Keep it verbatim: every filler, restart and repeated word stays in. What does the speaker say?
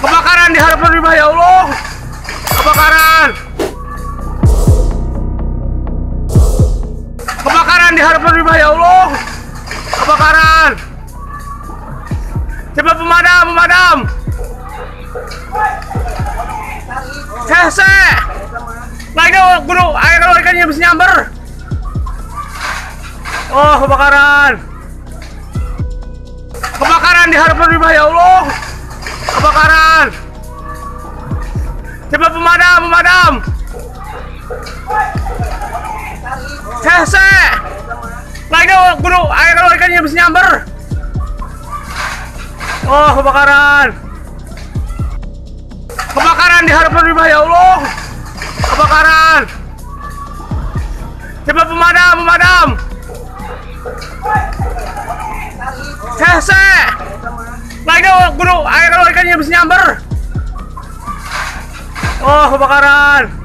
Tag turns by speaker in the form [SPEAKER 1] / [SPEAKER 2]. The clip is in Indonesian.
[SPEAKER 1] Kebakaran di hadapan rumah, ya Allah. Kebakaran. Kebakaran di hadapan rumah, ya Allah. Kebakaran. Cepat pemadam, pemadam. Hese. Lagi gunung air kalau ikannya bisa nyamber. Oh, kebakaran. Kebakaran di hadapan rumah, ya Allah. Kebakaran. Cepat pemadam, pemadam. Hese. Lagi gunung air kalau ikannya bisa nyamber. Oh, kebakaran. Kebakaran di hadapan rumah, ya Allah. Kebakaran. Cepat pemadam, pemadam. Hese. Lagi gunung air kalau ikannya bisa nyamber. Oh, kebakaran.